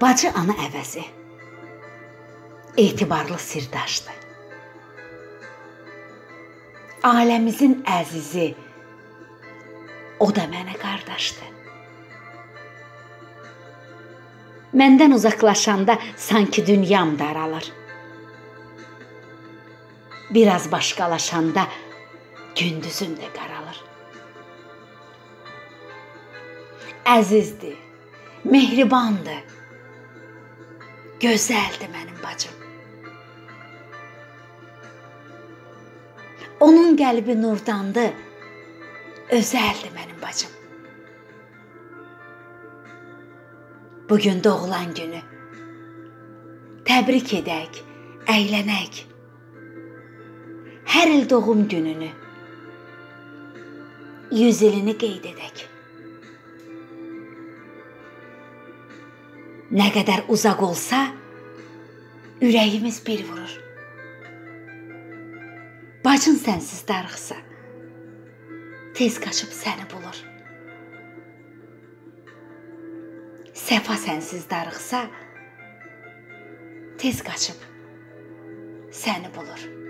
Bacı ana əvəzi, etibarlı sirdaşdır. Aləmizin əzizi, o da mənə qardaşdır. Məndən uzaqlaşanda sanki dünyam daralır. Biraz başqalaşanda gündüzüm də qaralır. Əzizdir, mehribandır, gözəldir mənim bacım. Onun qəlbi nurdandır, özəldir mənim bacım. Bugün doğulan günü təbrik edək, əylənək. Hər il doğum gününü, 100 ilini qeyd edək. Nə qədər uzaq olsa, ürəyimiz bir vurur. Bacın sənsiz darıxsa, tez qaçıb səni bulur. Səfa sənsiz darıxsa, tez qaçıb səni bulur.